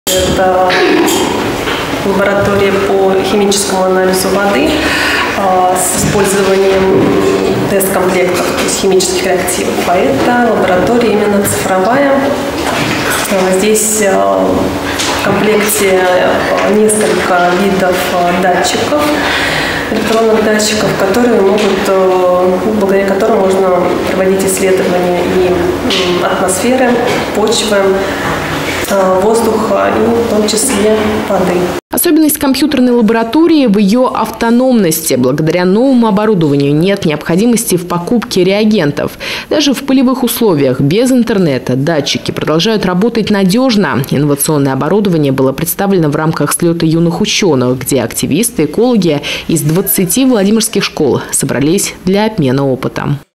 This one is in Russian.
Это лаборатория по химическому анализу воды с использованием тест-комплектов, то есть химических реактивов. А это лаборатория именно цифровая. Здесь в комплекте несколько видов датчиков, электронных датчиков, которые благодаря которым можно проводить исследования и атмосферы, почвы, воздуха и в том числе воды. Особенность компьютерной лаборатории в ее автономности. Благодаря новому оборудованию нет необходимости в покупке реагентов. Даже в полевых условиях без интернета датчики продолжают работать надежно. Инновационное оборудование было представлено в рамках слета юных ученых, где активисты, экологи из 20 владимирских школ собрались для обмена опытом.